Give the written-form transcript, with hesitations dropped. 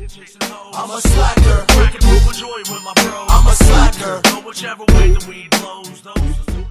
I'm a slacker. Cracking over joy with my bros. I'm a slacker. Go whichever way the weed blows. Those